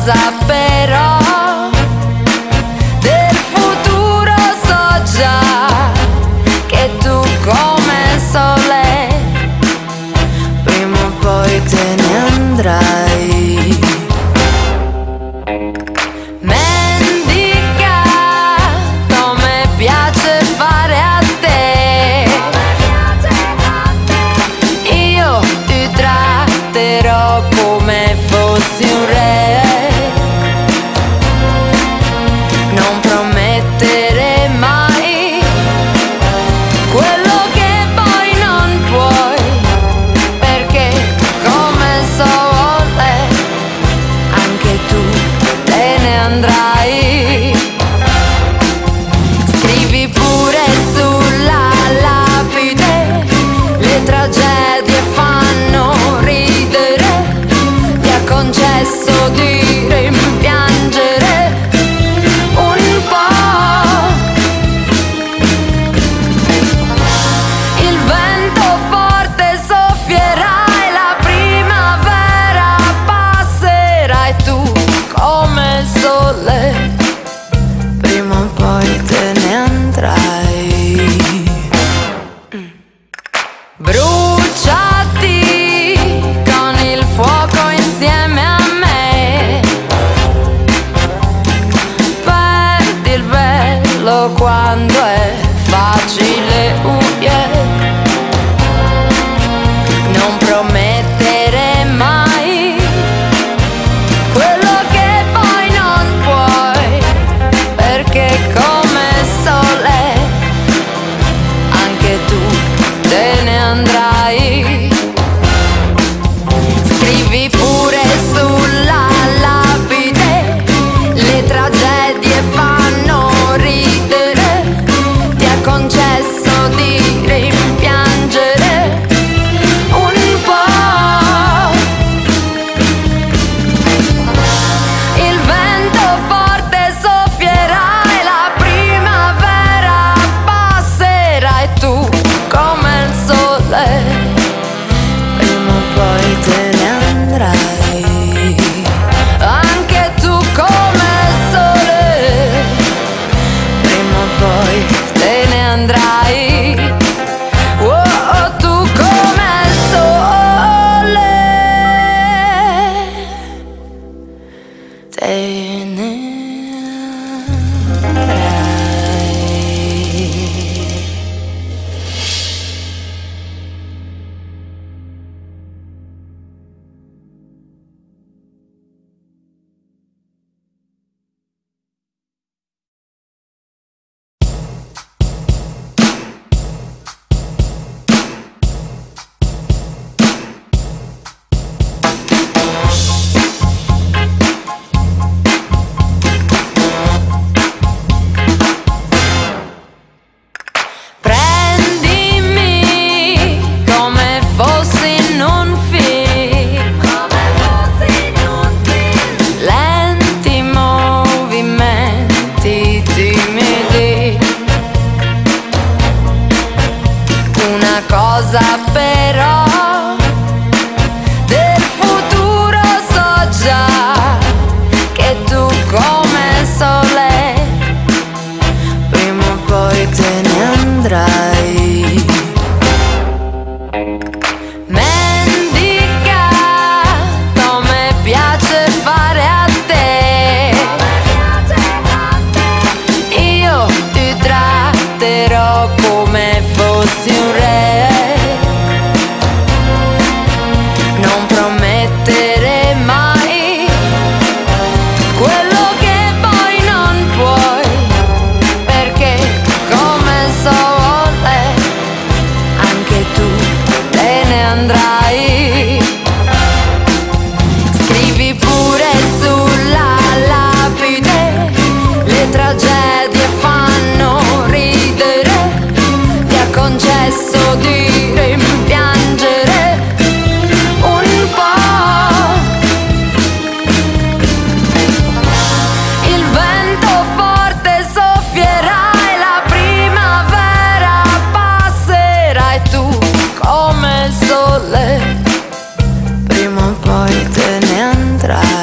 cosa però del futuro so già, che tu come sole prima o poi te ne andrai. Mendica come piace fare a te, io ti tratterò come fossi un re. Non promettere mai quello che poi non puoi, perché come sole anche tu te ne andrai. Scrivi pure sulla lapide, le tragedie fanno ridere, ti ha concesso di rimpiangere un po'. Il vento forte soffierà e la primavera passerà e tu come sole prima o poi te ne andrai. Bruciati con il fuoco insieme a me, perdi il bello quando è facile, non promettere mai quello che poi non puoi, perché come sole anche tu te ne andrai. Scrivi pure sulla lapide, le tragedie fanno ridere, ti ha concesso di rimpiangere un po'. Il vento forte soffierà e la primavera passerà e tu come il sole prima o poi te ne andrai. Anche tu come il sole prima o poi te ne andrai. Oh, tu come il sole te ne andrai. Prendimi come fossi in un film, lenti movimenti timidi. Una cosa però del futuro so già, che tu come sole prima o poi te ne andrai. Mendica come piace fare a te, io ti tratterò come fossi un re. Non promettere mai quello che poi non puoi, perché come sole anche tu te ne andrai. Scrivi pure sulla lapide, le tragedie fanno ridere, ti ha concesso di rimpiangere un po'. Il vento forte soffierà e la primavera passerà e tu come sole prima o poi te ne andrai.